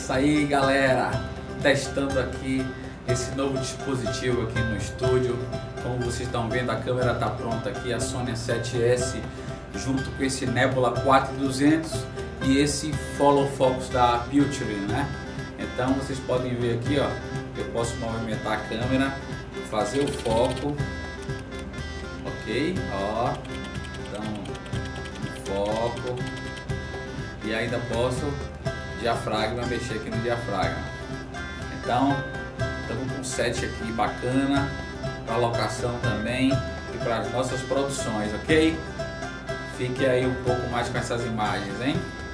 isso aí, galera, testando aqui esse novo dispositivo aqui no estúdio. Como vocês estão vendo, a câmera está pronta aqui, a Sony A7S junto com esse Nebula 4200 e esse Follow Focus da Piltry, né? Então vocês podem ver aqui, ó, eu posso movimentar a câmera, fazer o foco, ok, ó, então foco, e ainda posso diafragma, mexer aqui no diafragma. Então estamos com um set aqui bacana para locação também e para as nossas produções, ok? Fique aí um pouco mais com essas imagens, hein?